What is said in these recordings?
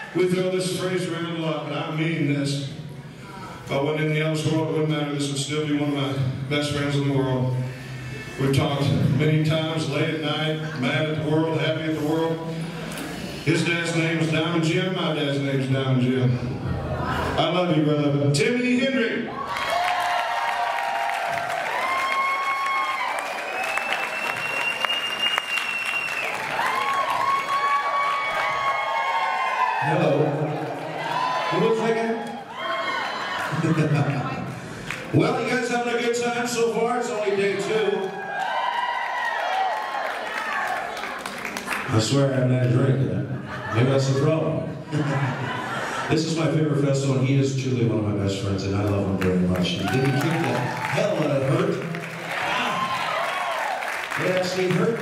We throw this phrase around a lot, but I mean this. If I went in the else world, it wouldn't matter. This would still be one of my best friends in the world. We've talked many times, late at night, mad at the world, happy at the world. His dad's name is Diamond Jim, my dad's name is Diamond Jim. I love you, brother. Timothy Hendry. Hello. Who was that? Well, you guys having a good time so far? It's only day 2. I swear I haven't had a drink yet. Maybe that's the problem. This is my favorite festival, and he is truly one of my best friends, and I love him very much. He didn't kick the hell out of hurt. It actually hurt.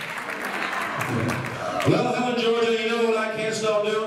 Well, Helen, Georgia, you know what I can't stop doing?